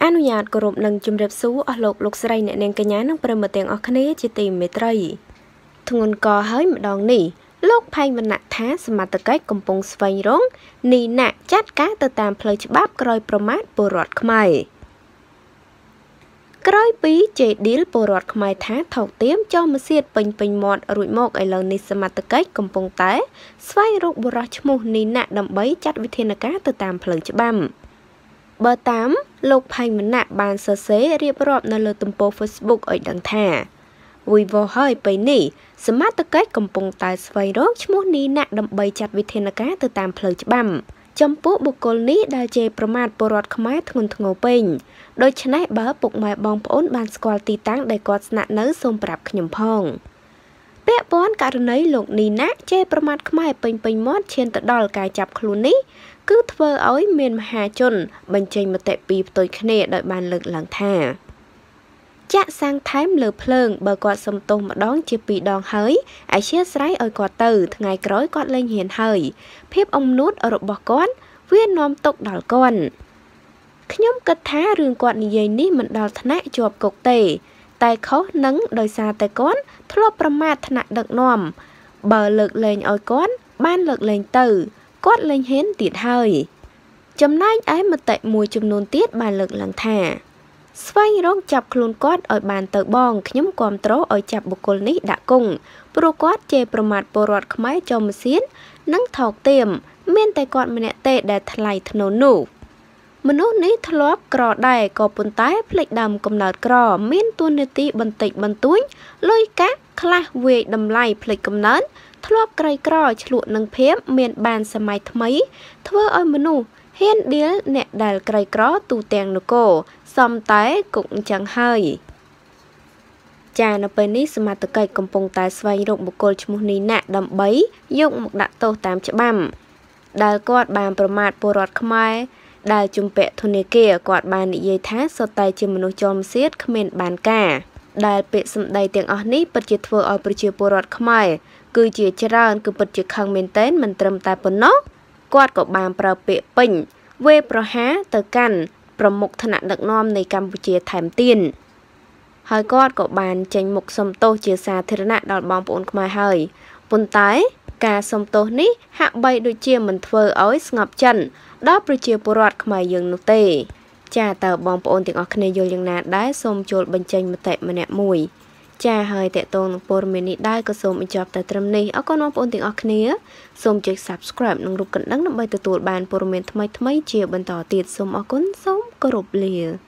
នុញ្ញាតគោរពនឹងជំរាបសួរអស់លោកស្រីអ្នកនាងកញ្ញានិងប្រិមត្តទាំងអស់គ្នាជាទីមេត្រីធ្ងន់កហើយម្ដងនេះលោកផៃវណ្ណៈថាសមត្ថកិច្ចកំពុងស្វែងរកនីណាចាត់ការទៅតាមផ្លូវច្បាប់ក្រោយប្រមាថពលរដ្ឋខ្មែរក្រោយពីជេឌីលពលរដ្ឋខ្មែរថាថោកទាមចោលម៉ាស៊ីនពេញមាត់រួចមកឥឡូវនេះសមត្ថកិច្ចកំពុងតែស្វែងរកបុរសឈ្មោះនីណាដើម្បីចាត់វិធានការទៅតាមផ្លូវច្បាប់បើតាមលោកផៃវណ្ណៈបានសរសេររៀបរាប់នៅលើទំព័រ Facebook ឲ្យដឹងថាវិវត្តហើយពេលនេះសមត្ថកិច្ចកំពុងតែស្វែងរកឈ្មោះនីណាដើម្បីចាត់វិធានការទៅតាមផ្លូវច្បាប់ចំពោះបុគ្គលនេះដែលជេរប្រមាថពលរដ្ឋខ្មែរធ្ងន់ធ្ងរពេញដូច្នេះបើពុកម៉ែបងប្អូនបានស្គាល់ទីតាំងដែលគាត់ស្នាក់នៅសូមប្រាប់ខ្ញុំផងពាក់ព័ន្ធករណីលោកនីណាជេរប្រមាថខ្មែរពេញមាត់ឈានទៅដល់ការចាប់ខ្លួននេះគឺធ្វើឲ្យមានមហាជនបញ្ចេញមតិពីផ្ទុយគ្នាដោយបានលើកឡើងថាចាក់សាំងថែមលើភ្លើងបើគាត់សុំទោសម្ដងជា2ដងហើយអធ្យាស្រ័យឲ្យគាត់ទៅថ្ងៃក្រោយគាត់លែងហ៊ានហើយភាពអំនួតរបស់គាត់វានាំទុកដល់គាត់ខ្ញុំគិតថារឿងគាត់និយាយនេះមិនដល់ថ្នាក់ជាប់គុកទេតែខុសនឹងដោយសារតែគាត់ធ្លាប់ប្រមាថថ្នាក់ដឹកនាំបើលើកលែងឲ្យគាត់បានលើកលែងទៅគាត់លែងហ៊ានទៀតហើយចំណែកឯមតិមួយចំនួនទៀតបានលើកឡើងថាស្វែងរកចាប់ខ្លួនគាត់ឲ្យបានទៅបងខ្ញុំគាំទ្រឲ្យចាប់បុគ្គលនេះដាក់គុកព្រោះគាត់ជេរប្រមាថពលរដ្ឋខ្មែរចោលម៉ាស៊ីននិងថោកទាមមានតែគាត់ម្នាក់ទេដែលថ្លៃធ្នូនោះមនុស្សនេះធ្លាប់ក្រដែរក៏ប៉ុន្តែភ្លេចដើមកំណើតក្រមានទួនាទីបន្តិចបន្តួចលុយកាក់ខ្លះវាយតម្លៃភ្លេចកំណើតធ្លាប់ក្រីក្រឆ្លក់នឹងភាពមានបានសម័យថ្មីធ្វើឲ្យមនុស្សហ៊ានដៀលអ្នកដែលក្រីក្រទូទាំងនគរសំតែគុកអញ្ចឹងហើយចានៅពេលនេះសមត្ថកិច្ចកំពុងតែស្វែងរកបុគ្គលឈ្មោះនីណាដើម្បីយកមកដាក់ទោសតាមច្បាប់ដែលគាត់បានប្រមាថពលរដ្ឋខ្មែរដែលជំពាក់ធនាគារគាត់បាននិយាយថាសុទ្ធតែជាមនុស្សចោលម៉ាស៊ីនគ្មានបានការដែលពាក្យសម្ដីទាំងអស់នេះពិតជាធ្វើឲ្យប្រជាពលរដ្ឋខ្មែរគឺជាច្រើនគឺពិតជាខឹងមែនទែនមិនត្រឹមតែប៉ុណ្ណោះគាត់ក៏បានប្រើពាក្យពេញវេប្រហារទៅកាន់ប្រមុខថ្នាក់ដឹកនាំនៃកម្ពុជាថែមទៀតហើយគាត់ក៏បានចេញមុខសុំទោសជាសាធារណៈដល់បងប្អូនខ្មែរហើយប៉ុន្តែការសុំទោសនេះហាក់បីដូចជាមិនធ្វើឲ្យស្ងប់ចិនដល់ប្រជាពលរដ្ឋខ្មែរយើងនោះទេចាតើបងប្អូនទាំងអស់គ្នាយល់យ៉ាងណាដែរសូមចូលបញ្ចេញមតិម្នាក់មួយចាហើយតេតងនឹងព័ត៌មាននេះដែរក៏សូមបញ្ចប់តែត្រឹមនេះអរគុណបងប្អូនទាំងអស់គ្នាសូមចុច Subscribe និងរូបកណ្ដឹងដើម្បីទទួលបានព័ត៌មានថ្មីៗជាបន្តទៀតសូមអរគុណសូមគោរពលា